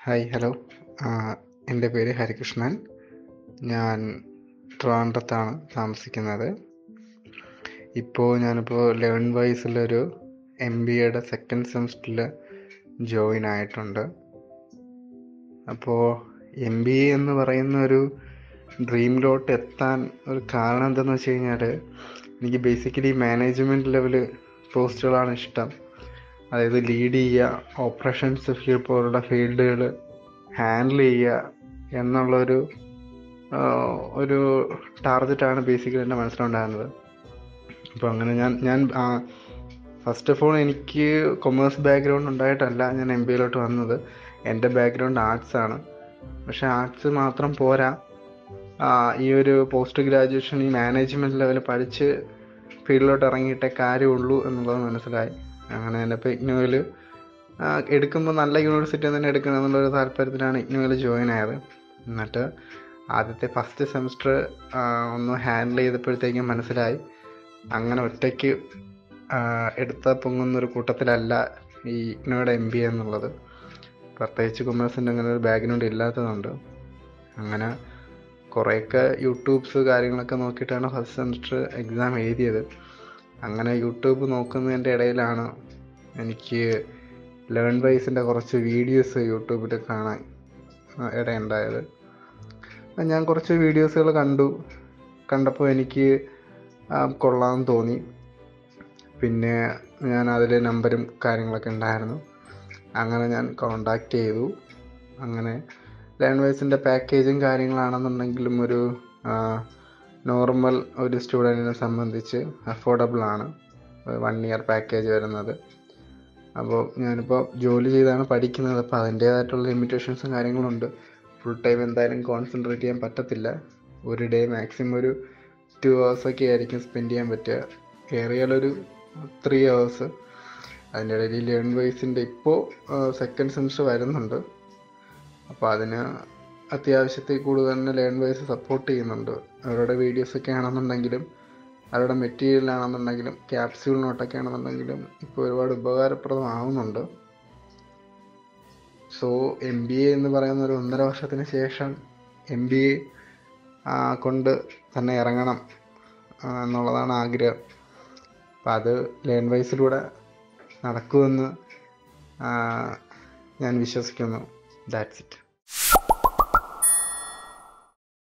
Hi hello. എൻ്റെ പേര് ഹരികൃഷ്ണൻ. ഞാൻ ട്രിവാൻഡ്രത്താണ് താമസിക്കുന്നത്. ഞാനിപ്പോൾ ലേൺ വൈസിലൊരു MBAയുടെ സെക്കൻഡ് സെമസ്റ്ററിൽ ജോയിൻ ആയിട്ടുണ്ട്. അപ്പോൾ MBA എന്ന് പറയുന്ന ഒരു ഡ്രീമിലോട്ട് എത്താൻ ഒരു കാരണം എന്താണെന്ന് വെച്ച് കഴിഞ്ഞാൽ, എനിക്ക് ബേസിക്കലി മാനേജ്മെൻറ്റ് ലെവൽ പോസ്റ്റുകളാണ് ഇഷ്ടം. അതായത് ലീഡ് ചെയ്യുക, ഓപ്പറേഷൻസ് ഫീൽഡ് പോലുള്ള ഫീൽഡുകൾ ഹാൻഡിൽ ചെയ്യുക എന്നുള്ളൊരു ഒരു ടാർഗറ്റാണ് ബേസിക്കലി എൻ്റെ മനസ്സിലുണ്ടായിരുന്നത്. അപ്പോൾ അങ്ങനെ ഞാൻ ഫസ്റ്റ് ഓഫ് ഓൾ എനിക്ക് കൊമേഴ്സ് ബാക്ക്ഗ്രൗണ്ട് ഉണ്ടായിട്ടല്ല ഞാൻ MBAയിലോട്ട് വന്നത്. എൻ്റെ ബാക്ക്ഗ്രൗണ്ട് ആർട്സാണ്. പക്ഷേ ആർട്സ് മാത്രം പോരാ, ഈ ഒരു പോസ്റ്റ് ഗ്രാജുവേഷൻ ഈ മാനേജ്മെൻറ്റ് ലെവൽ പഠിച്ച് ഫീൽഡിലോട്ട് ഇറങ്ങിയിട്ടേ കാര്യമുള്ളൂ എന്നുള്ളത് മനസ്സിലായി. അങ്ങനെ തന്നെ ഇപ്പോൾ ഇഗ്നോയിൽ എടുക്കുമ്പോൾ നല്ല യൂണിവേഴ്സിറ്റി തന്നെ എടുക്കണം എന്നുള്ളൊരു താല്പര്യത്തിലാണ് ഇഗ്നോയിൽ ജോയിൻ ആയത്. എന്നിട്ട് ആദ്യത്തെ ഫസ്റ്റ് സെമസ്റ്റർ ഒന്ന് ഹാൻഡിൽ ചെയ്തപ്പോഴത്തേക്കും മനസ്സിലായി, അങ്ങനെ ഒറ്റയ്ക്ക് എടുത്ത പൊങ്ങുന്നൊരു കൂട്ടത്തിലല്ല ഈ ഇഗ്നോയുടെ MBA എന്നുള്ളത്. പ്രത്യേകിച്ച് കൊമേഴ്സിൻ്റെ അങ്ങനെ ഒരു ബാക്ക്ഗ്രൗണ്ട് ഇല്ലാത്തതുകൊണ്ട് അങ്ങനെ കുറേയൊക്കെ യൂട്യൂബ്സ് കാര്യങ്ങളൊക്കെ നോക്കിയിട്ടാണ് ഫസ്റ്റ് സെമസ്റ്റർ എക്സാം എഴുതിയത്. അങ്ങനെ യൂട്യൂബ് നോക്കുന്നതിൻ്റെ ഇടയിലാണ് എനിക്ക് ലേൺ വൈസിൻ്റെ കുറച്ച് വീഡിയോസ് യൂട്യൂബിൽ കാണാൻ ഇടയുണ്ടായത്. ഞാൻ കുറച്ച് വീഡിയോസുകൾ കണ്ടപ്പോൾ എനിക്ക് കൊള്ളാമെന്ന് തോന്നി. പിന്നെ ഞാൻ അതിൽ നമ്പരും കാര്യങ്ങളൊക്കെ ഉണ്ടായിരുന്നു. അങ്ങനെ ഞാൻ കോണ്ടാക്ട് ചെയ്തു. അങ്ങനെ ലേൺ വൈസിൻ്റെ പാക്കേജും കാര്യങ്ങളാണെന്നുണ്ടെങ്കിലും ഒരു നോർമൽ ഒരു സ്റ്റുഡൻറ്റിനെ സംബന്ധിച്ച് അഫോർഡബിൾ ആണ്. 1 ഇയർ പാക്കേജ് വരുന്നത്. അപ്പോൾ ഞാനിപ്പോൾ ജോലി ചെയ്താണ് പഠിക്കുന്നത്. അപ്പോൾ അതിൻ്റേതായിട്ടുള്ള ലിമിറ്റേഷൻസും കാര്യങ്ങളുണ്ട്. ഫുൾ ടൈം എന്തായാലും കോൺസെൻട്രേറ്റ് ചെയ്യാൻ പറ്റത്തില്ല. ഒരു ഡേ മാക്സിമം ഒരു 2 hours ആയിരിക്കും സ്പെൻഡ് ചെയ്യാൻ പറ്റുക. ഏറിയാലൊരു 3 hours. അതിൻ്റെ ഇടയിൽ ലേൺ വൈസിൻ്റെ ഇപ്പോൾ സെക്കൻഡ് സെമസ്റ്റർ വരുന്നുണ്ട്. അപ്പോൾ അതിന് അത്യാവശ്യത്തിൽ കൂടുതൽ തന്നെ ലേൺ വൈസ് സപ്പോർട്ട് ചെയ്യുന്നുണ്ട്. അവരുടെ വീഡിയോസൊക്കെ ആണെന്നുണ്ടെങ്കിലും അവരുടെ മെറ്റീരിയലാണെന്നുണ്ടെങ്കിലും ക്യാപ്സ്യൂൾ നോട്ടൊക്കെ ആണെന്നുണ്ടെങ്കിലും ഇപ്പോൾ ഒരുപാട് ഉപകാരപ്രദമാവുന്നുണ്ട്. സോ MBA എന്ന് പറയുന്ന ഒരു 1.5 വർഷത്തിന് ശേഷം MBA കൊണ്ട് തന്നെ ഇറങ്ങണം എന്നുള്ളതാണ് ആഗ്രഹം. അപ്പം അത് ലേൺ വൈസിലൂടെ നടക്കുമെന്ന് ഞാൻ വിശ്വസിക്കുന്നു. That's it.